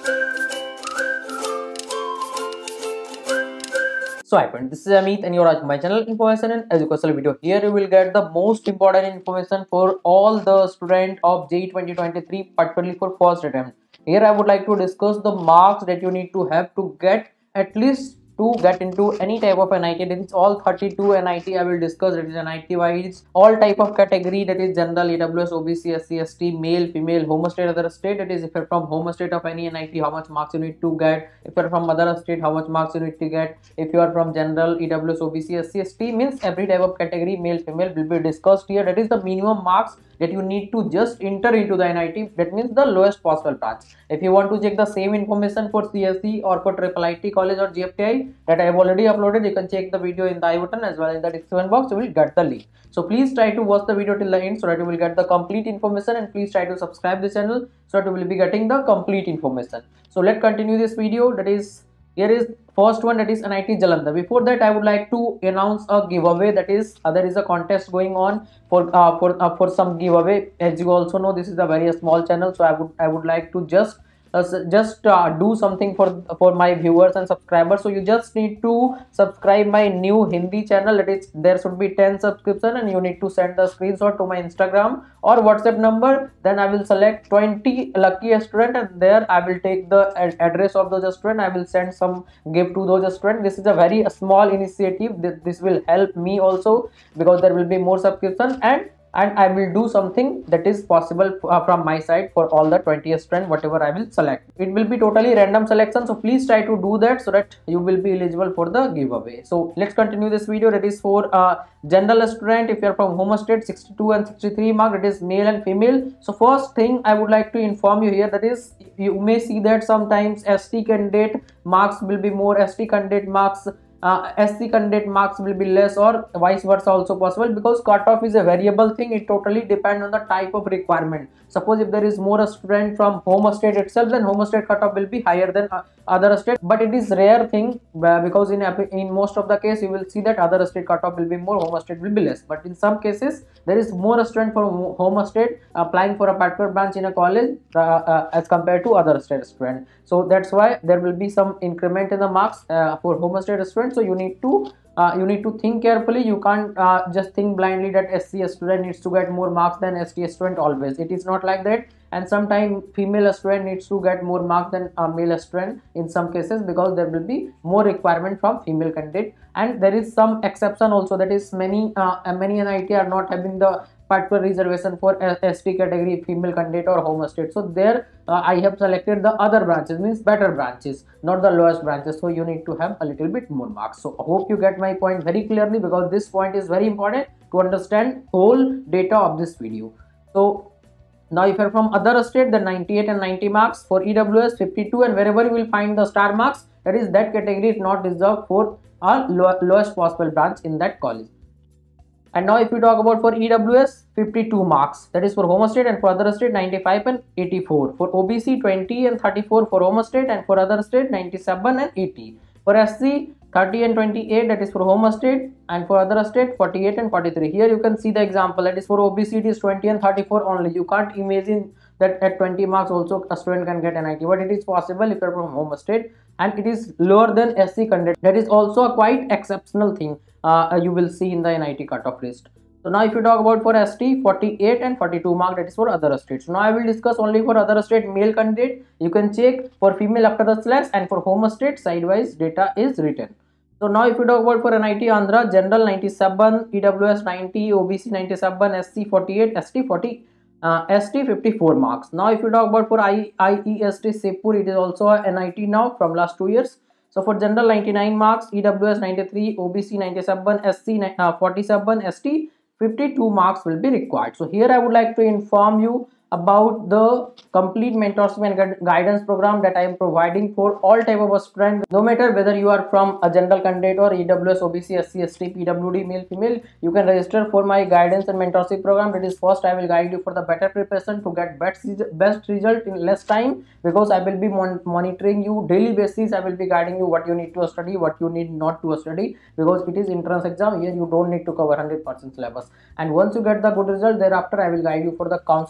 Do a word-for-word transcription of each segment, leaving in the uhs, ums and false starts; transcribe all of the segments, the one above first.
So hi friends, this is Amit and you are watching my channel Information and Educational Video. Here you will get the most important information for all the student of J E E twenty twenty-three, particularly for first attempt. Here I would like to discuss the marks that you need to have to get at least to get into any type of N I T. That is all thirty-two N I T I will discuss. That is N I T wise all type of category, that is general, E W S, O B C, S C, S T, male, female, home state, other state. That is if you're from home state of any N I T, how much marks you need to get. If you're from other state, how much marks you need to get. If you are from general, E W S, O B C, S C, S T, means every type of category, male, female, will be discussed here. That is the minimum marks that you need to just enter into the N I T. That means the lowest possible branch. If you want to check the same information for C S E or for triple I T college or G F T I that I have already uploaded, you can check the video in the I button as well in the description box. You will get the link. So please try to watch the video till the end so that you will get the complete information, and please try to subscribe the channel so that you will be getting the complete information. So let's continue this video. That is, here is first one, that is N I T Jalandhar. Before that, I would like to announce a giveaway. That is, uh, there is a contest going on for uh, for uh, for some giveaway. As you also know, this is a very small channel, so I would I would like to just uh, just uh, do something for for my viewers and subscribers. So you just need to subscribe my new Hindi channel. That is, there should be ten subscription, and you need to send the screenshot to my Instagram or WhatsApp number. Then I will select twenty lucky student, and there I will take the ad address of those student. I will send some gift to those student. This is a very small initiative. This will help me also because there will be more subscription, and and I will do something that is possible uh, from my side for all the twenty student whatever I will select. It will be totally random selection, so please try to do that so that you will be eligible for the giveaway. So let's continue this video. That is for uh, general student. If you are from home state, sixty-two and sixty-three mark, it is male and female. So first thing I would like to inform you here, that is, you may see that sometimes S T candidate marks will be more, S T candidate marks uh, S C candidate marks will be less, or vice versa also possible, because cutoff is a variable thing. It totally depends on the type of requirement. Suppose if there is more a student from home state itself, then home state cutoff will be higher than uh, other state. But it is rare thing uh, because in in most of the case you will see that other state cutoff will be more, home state will be less. But in some cases there is more a student from home state applying for a particular branch in a college uh, uh, as compared to other state student. So that's why there will be some increment in the marks uh, for home state student. So you need to uh, you need to think carefully. You can't uh, just think blindly that S C student needs to get more marks than S T student always. It is not like that. And sometimes female student needs to get more marks than a male student in some cases, because there will be more requirement from female candidate. And there is some exception also, that is many uh, many N I T are not having the particular reservation for S T category, female candidate or home state. So there uh, I have selected the other branches, means better branches, not the lowest branches. So you need to have a little bit more marks. So I hope you get my point very clearly, because this point is very important to understand whole data of this video. So now if you're from other state, then ninety-eight and ninety marks. For E W S, fifty-two, and wherever you will find the star marks, that is, that category is not reserved for a low, lowest possible branch in that college. And now if we talk about for E W S, fifty-two marks, that is for home state, and for other state ninety-five and eighty-four. For O B C, twenty and thirty-four for home state, and for other state ninety-seven and eighty. For S C, thirty and twenty-eight, that is for home state, and for other state forty-eight and forty-three. Here you can see the example, that is for O B C it is twenty and thirty-four only. You can't imagine that at twenty marks also a student can get N I T, but it is possible if you are from home state, and it is lower than S C candidate. That is also a quite exceptional thing uh, you will see in the N I T cutoff list. So now if you talk about for S T, forty-eight and forty-two mark, that is for other states. So now I will discuss only for other state male candidate. You can check for female after the slash, and for home state sidewise data is written. So now if you talk about for N I T Andhra, general ninety-seven, E W S ninety, O B C ninety-seven, S C forty-eight, S T forty, uh, S T fifty-four marks. Now if you talk about for I I E S T Sepur, it is also a N I T now from last two years. So for general ninety-nine marks, E W S ninety-three, O B C ninety-seven, S C forty-seven, S T fifty-two marks will be required. So here I would like to inform you about the complete mentorship and guidance program that I am providing for all type of students, no matter whether you are from a general candidate or E W S, O B C, S C, S T, P W D, male, female. You can register for my guidance and mentorship program. That is, first I will guide you for the better preparation to get best best result in less time, because I will be mon monitoring you daily basis. I will be guiding you what you need to study, what you need not to study, because it is entrance exam. Here you don't need to cover one hundred percent syllabus. And once you get the good result, thereafter I will guide you for the counseling process.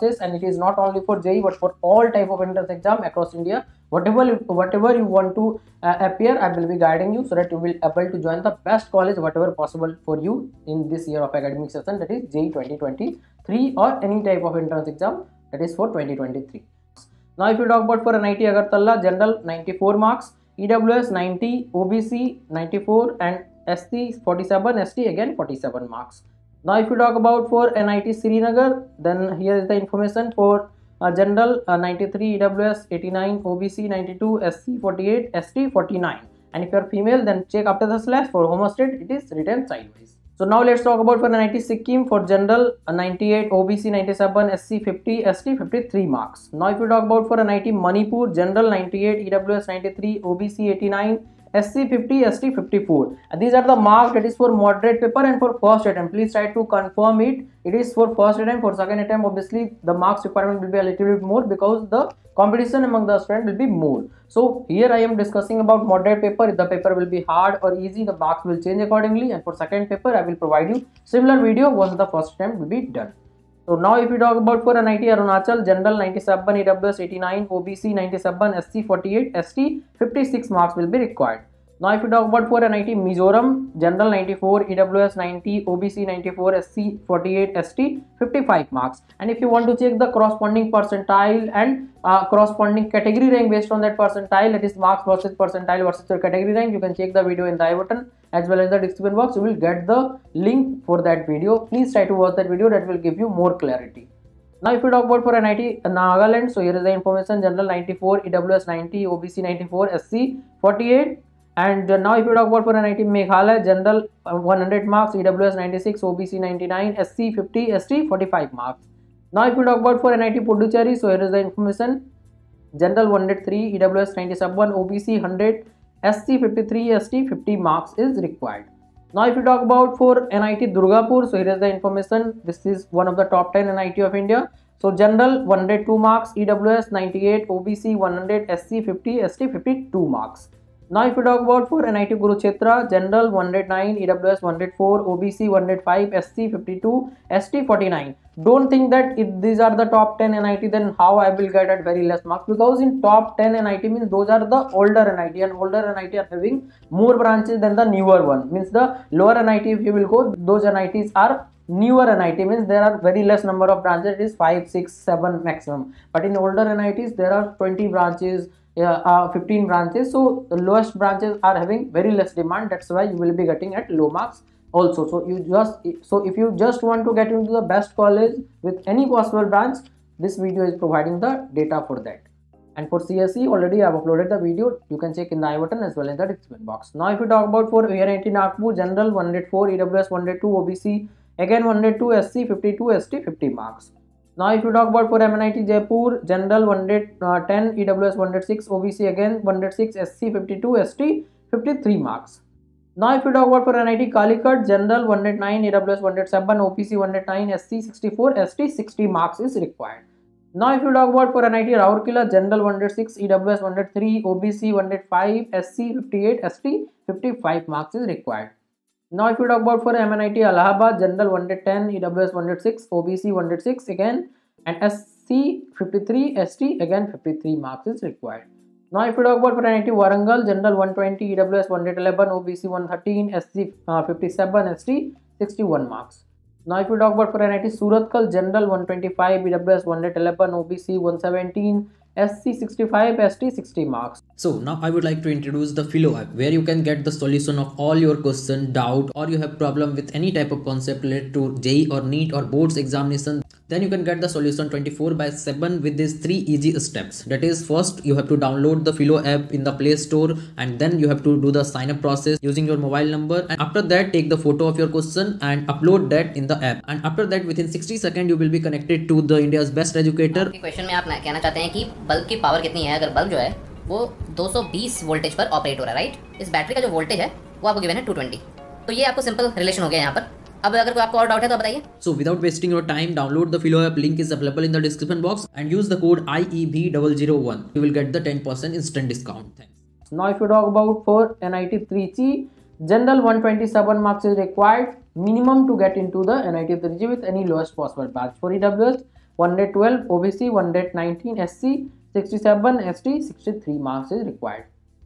colleges, and it is not only for J E E but for all type of entrance exam across India. Whatever whatever you want to uh, appear, I will be guiding you so that you will able to join the best college whatever possible for you in this year of academic session, that is J E E twenty twenty-three, or any type of entrance exam that is for twenty twenty-three. Now if you talk about for N I T Agartala, general ninety-four marks, E W S ninety, O B C ninety-four, and S T forty-seven, S T again forty-seven marks. Now if you talk about for N I T Srinagar, then here is the information for uh, general uh, ninety-three, E W S eighty-nine, O B C ninety-two, S C forty-eight, S T forty-nine, and if you are female then check after the slash. For home state it is written sideways. So now let's talk about for N I T Sikkim. For general uh, ninety-eight, O B C ninety-seven, S C fifty, S T fifty-three marks. Now if you talk about for N I T Manipur, general ninety-eight, E W S ninety-three, O B C eighty-nine, S C fifty, S T fifty-four. And these are the marks that is for moderate paper and for first attempt. Please try to confirm it. It is for first attempt. For second attempt, obviously the marks requirement will be a little bit more because the competition among the students will be more. So here I am discussing about moderate paper. If the paper will be hard or easy, the marks will change accordingly. And for second paper, I will provide you similar video once the first attempt will be done. So now if you talk about for N I T Arunachal, general ninety-seven, E W S eighty-nine, O B C ninety-seven, S C forty-eight, S T fifty-six marks will be required. Now if you talk about for N I T Mizoram, general ninety-four, E W S ninety, O B C ninety-four, S C forty-eight, S T fifty-five marks. And if you want to check the corresponding percentile and uh, corresponding category rank based on that percentile, that is marks versus percentile versus your category rank, you can check the video in the I button as well as the description box. You will get the link for that video. Please try to watch that video, that will give you more clarity. Now if you talk about for N I T Nagaland, so here is the information: general ninety-four, E W S ninety, O B C ninety-four, S C forty-eight. And uh, now if you talk about for N I T Meghalaya, general uh, one hundred marks, E W S ninety-six, O B C ninety-nine, S C fifty, S T forty-five marks. Now if you talk about for N I T Puducherry, so here is the information: general one hundred three, E W S ninety-seven, O B C one hundred, S C fifty-three, S T fifty marks is required. Now if you talk about for N I T Durgapur, so here is the information. This is one of the top ten N I T of India. So general one hundred two marks, E W S ninety-eight, O B C one hundred, S C fifty, S T fifty-two marks. Now if you talk about for N I T Kurukshetra, general one hundred nine, E W S one hundred four, O B C one hundred five, S C fifty-two, S T forty-nine. Don't think that if these are the top ten N I T, then how I will get at very less marks, because in top ten N I T means those are the older N I T, and older N I T are having more branches than the newer one. Means the lower N I T, if you will go, those N I Ts are newer N I T, means there are very less number of branches. It is five, six, seven maximum. But in older N I Ts there are twenty branches, Yeah, uh, fifteen branches. So the lowest branches are having very less demand. That's why you will be getting at low marks also. So you just so if you just want to get into the best college with any possible branch, this video is providing the data for that. And for C S E, already I have uploaded the video. You can check in the I button as well as the description box. Now if you talk about for N I T Nagpur, general one hundred four, E W S one hundred two, O B C again one hundred two, S C fifty-two, S T fifty marks. Now if you talk about for M N I T Jaipur, general one hundred ten, E W S one hundred six, O B C again one hundred six, S C fifty-two, S T fifty-three marks. Now if you talk about for N I T Calicut, general one hundred nine, E W S one hundred seven, O B C one hundred nine, S C sixty-four, S T sixty marks is required. Now if you talk about for N I T Rourkela, general one hundred six, E W S one hundred three, O B C one hundred five, S C fifty-eight, S T fifty-five marks is required. Now if you talk about for M N I T Allahabad, general one hundred ten, E W S one hundred six, O B C one hundred six again, and S C fifty-three, S T again fifty-three marks is required. Now if you talk about for N I T Warangal, general one hundred twenty, E W S one hundred eleven, O B C one hundred thirteen, S C uh, fifty-seven, S T sixty-one marks. Now if you talk about for N I T Surathkal, general one hundred twenty-five, E W S one hundred eleven, O B C one hundred seventeen, S C sixty-five, S T sixty marks. So now I would like to introduce the Philo app, where you can get the solution of all your question, doubt, or you have problem with any type of concept related to J E E or NEET or boards examination. Then you can get the solution twenty-four by seven with these three easy steps. That is, first you have to download the Philo app in the Play Store, and then you have to do the sign up process using your mobile number, and after that take the photo of your question and upload that in the app, and after that within sixty seconds you will be connected to the India's best educator. Question में आप कहना चाहते हैं कि bulb की power कितनी है। अगर बल्ब जो है वो दो सौ बीस वोल्टेज पर ऑपरेट हो रहा है, राइट। इस बैटरी का जो वोल्टेज है वो आपको गिवन है टू ट्वेंटी। तो ये आपको सिंपल रिलेशन हो गया यहाँ पर। अब अगर कोई आपको और डाउट है तो बताइए। So without wasting your time, download the Philo app. Link is available in the description box and use the code I E B zero zero one. You will get the ten percent instant discount. Thanks. Now if you talk about for N I T Trichy, general one hundred twenty-seven marks is required minimum to get into the N I T Trichy with any lowest possible batch. For E W S, one twelve, O B C one nineteen, S C sixty-seven, S T sixty-three marks is required.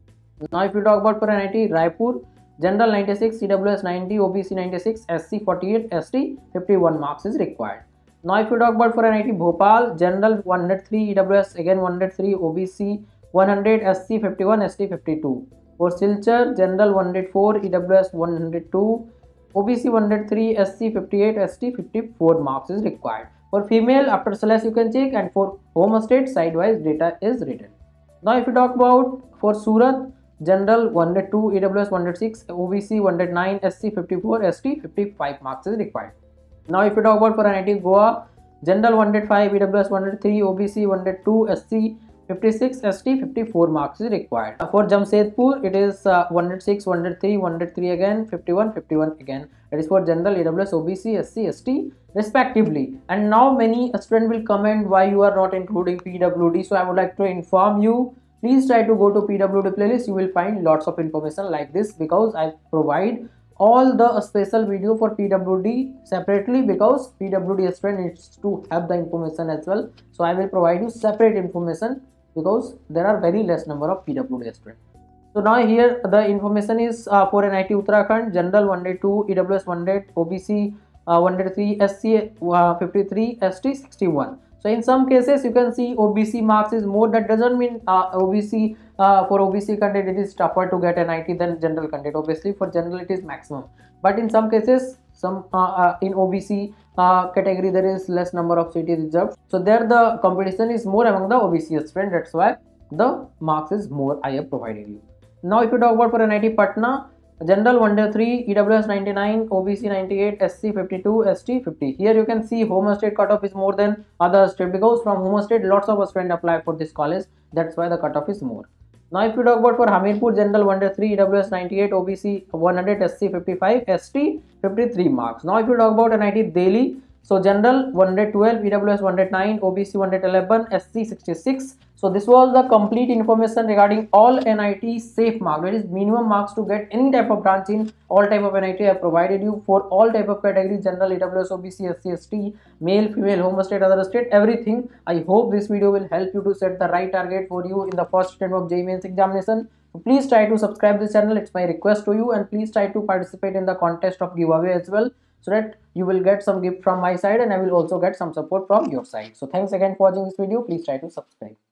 Now if you talk about for N I T Raipur, General ninety-six, C W S ninety, O B C ninety-six, S C forty-eight, S T fifty-one marks is required. Now if you talk about for N I T Bhopal, General one oh three, E W S again one oh three, O B C one hundred, S C fifty-one, S T fifty-two. For Silchar, General one oh four, E W S one oh two, O B C one oh three, S C fifty-eight, S T fifty-four marks is required. For female, after slash you can check, and for home state, sidewise data is written. Now if you talk about for Surat, General one oh two, E W S one oh six, O B C one oh nine, S C fifty-four, S T fifty-five marks is required. Now if you talk about for N I T Goa, General one oh five, E W S one oh three, O B C one oh two, S C fifty-six, S T fifty-four marks is required. For Jamshedpur, it is uh, one oh six, one oh three, one oh three again, fifty-one, fifty-one again. That is for General, E W S, O B C, S C, S T respectively. And now many students will comment why you are not including P W D. So I would like to inform you, please try to go to P W D playlist. You will find lots of information like this, because I provide all the special video for P W D separately, because P W D student needs to have the information as well. So I will provide you separate information, because there are very less number of P W D students. So now here the information is uh, for N I T Uttarakhand, General one oh two, E W S one hundred, O B C uh, one oh three, S C uh, fifty-three, S T sixty-one. So in some cases you can see O B C marks is more. That doesn't mean uh, O B C uh, for O B C candidate it is tougher to get N I T than general candidate. Obviously for general it is maximum, but in some cases some uh, uh, in O B C uh, category there is less number of seats reserved. So there the competition is more among the O B C students. That's why the marks is more I have provided you. Now if you talk about for N I T Patna, General one oh three, E W S ninety-nine, O B C ninety-eight, S C fifty-two, S T fifty. Here you can see home state cutoff is more than other state, because from home state lots of students apply for this college. That's why the cutoff is more. Now if you talk about for Hamirpur, General one oh three, E W S ninety-eight, O B C one hundred, S C fifty-five, S T fifty-three marks. Now if you talk about N I T Delhi, so General one twelve, E W S one oh nine, O B C one eleven, S C sixty-six. So this was the complete information regarding all N I T safe mark, that is minimum marks to get any type of branch in all type of N I T. I have provided you for all type of categories: general, E W S, O B C, S C, S T, male, female, home state, other state, everything. I hope this video will help you to set the right target for you in the first attempt of J E E Mains examination. So please try to subscribe this channel, it's my request to you, and please try to participate in the contest of giveaway as well, so that you will get some gift from my side and I will also get some support from your side. So thanks again for watching this video. Please try to subscribe.